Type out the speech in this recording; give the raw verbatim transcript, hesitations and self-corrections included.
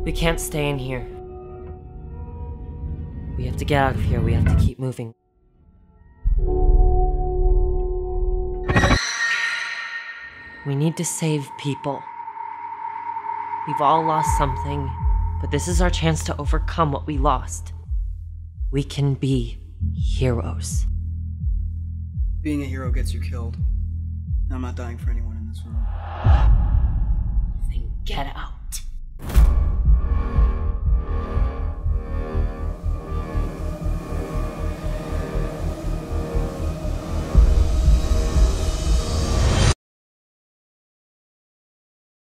We can't stay in here. We have to get out of here. We have to keep moving. We need to save people. We've all lost something, but this is our chance to overcome what we lost. We can be heroes. Being a hero gets you killed. I'm not dying for anyone in this room.